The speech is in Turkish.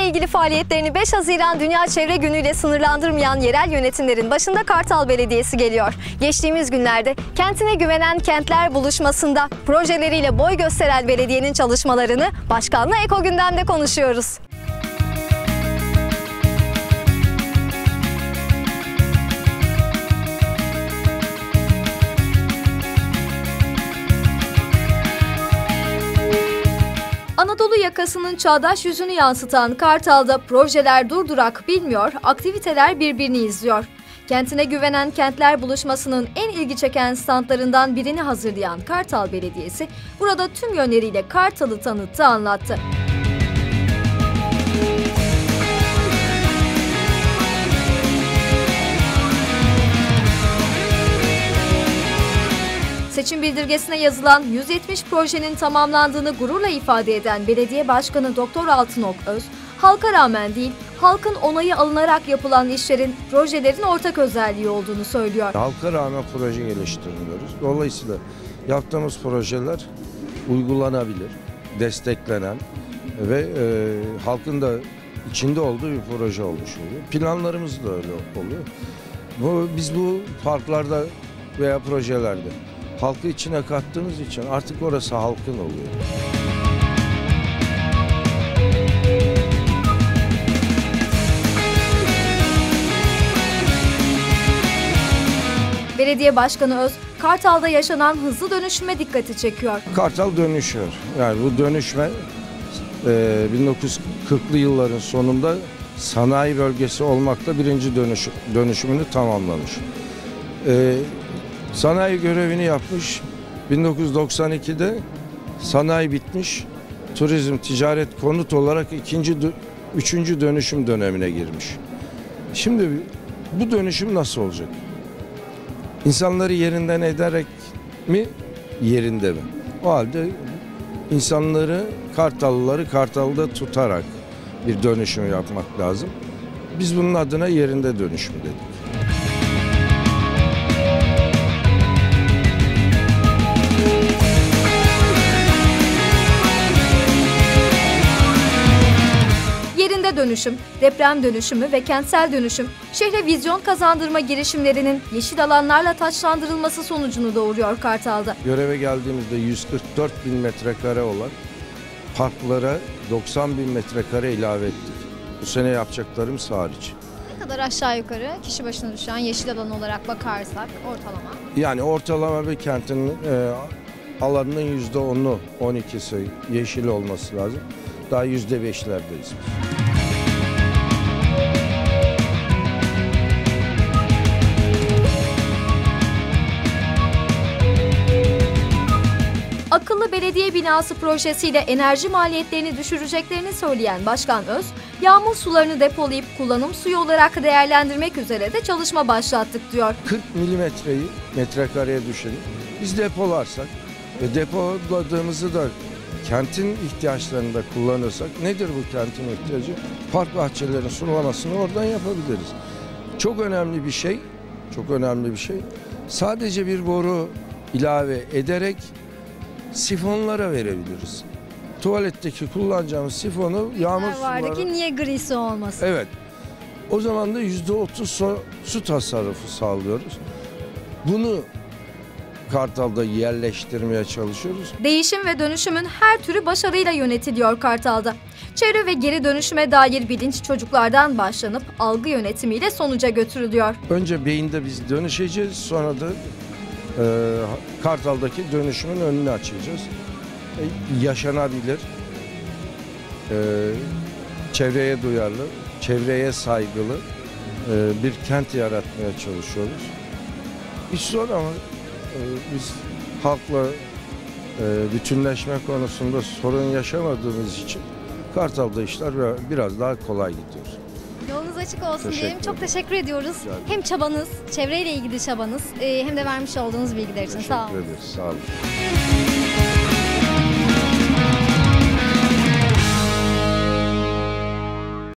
çevreyle ilgili faaliyetlerini 5 Haziran Dünya Çevre Günü ile sınırlandırmayan yerel yönetimlerin başında Kartal Belediyesi geliyor. Geçtiğimiz günlerde Kentine Güvenen Kentler buluşmasında projeleriyle boy gösteren belediyenin çalışmalarını başkanla Eko Gündem'de konuşuyoruz. Anadolu yakasının çağdaş yüzünü yansıtan Kartal'da projeler durdurak bilmiyor, aktiviteler birbirini izliyor. Kentine Güvenen Kentler buluşmasının en ilgi çeken standlarından birini hazırlayan Kartal Belediyesi, burada tüm yönleriyle Kartal'ı tanıttı, anlattı. Seçim bildirgesine yazılan 170 projenin tamamlandığını gururla ifade eden Belediye Başkanı Doktor Altınok Öz, halka rağmen değil, halkın onayı alınarak yapılan işlerin, projelerin ortak özelliği olduğunu söylüyor. Halka rağmen proje geliştiriyoruz. Dolayısıyla yaptığımız projeler uygulanabilir, desteklenen ve halkın da içinde olduğu bir proje olmuş oluyor. Planlarımız da öyle oluyor. Biz bu parklarda veya projelerde halkı içine kattığımız için artık orası halkın oluyor. Belediye Başkanı Öz, Kartal'da yaşanan hızlı dönüşüme dikkati çekiyor. Kartal dönüşüyor. Yani bu dönüşme 1940'lı yılların sonunda sanayi bölgesi olmakla birinci dönüşümünü tamamlamış. Sanayi görevini yapmış. 1992'de sanayi bitmiş. Turizm, ticaret, konut olarak üçüncü dönüşüm dönemine girmiş. Şimdi bu dönüşüm nasıl olacak? İnsanları yerinden ederek mi, yerinde mi? O halde insanları, Kartallıları Kartal'da tutarak bir dönüşüm yapmak lazım. Biz bunun adına yerinde dönüşüm dedik. Dönüşüm, deprem dönüşümü ve kentsel dönüşüm, şehre vizyon kazandırma girişimlerinin yeşil alanlarla taçlandırılması sonucunu doğuruyor Kartal'da. Göreve geldiğimizde 144 bin metrekare olan parklara 90 bin metrekare ilave ettik. Bu sene yapacaklarımız hariç. Ne kadar aşağı yukarı kişi başına düşen yeşil alan olarak bakarsak ortalama? Yani ortalama bir kentin alanının %10'u, 12'si yeşil olması lazım. Daha %5'lerdeyiz. Akıllı belediye binası projesiyle enerji maliyetlerini düşüreceklerini söyleyen Başkan Öz, yağmur sularını depolayıp kullanım suyu olarak değerlendirmek üzere de çalışma başlattık diyor. 40 milimetreyi metrekareye düşünün. Biz depolarsak ve depoladığımızı da kentin ihtiyaçlarında kullanırsak, nedir bu kentin ihtiyacı? Park bahçelerinin sulamasını oradan yapabiliriz. Çok önemli bir şey, çok önemli bir şey. Sadece bir boru ilave ederek sifonlara verebiliriz. Tuvaletteki kullanacağımız sifonu yağmur suları... niye grisi olmasın? Evet. O zaman da %30 su tasarrufu sağlıyoruz. Bunu Kartal'da yerleştirmeye çalışıyoruz. Değişim ve dönüşümün her türü başarıyla yönetiliyor Kartal'da. Çevre ve geri dönüşüme dair bilinç çocuklardan başlanıp algı yönetimiyle sonuca götürülüyor. Önce beyinde biz dönüşeceğiz, sonra da Kartal'daki dönüşümün önünü açacağız. Yaşanabilir, çevreye duyarlı, çevreye saygılı bir kent yaratmaya çalışıyoruz. İş zor ama biz halkla bütünleşme konusunda sorun yaşamadığımız için Kartal'da işler biraz daha kolay gidiyor. Yolunuz açık olsun diyelim. Çok teşekkür ediyoruz. Hem çabanız, çevreyle ilgili çabanız hem de vermiş olduğunuz bilgiler için. Sağ olun. Teşekkür ederiz. Sağ olun.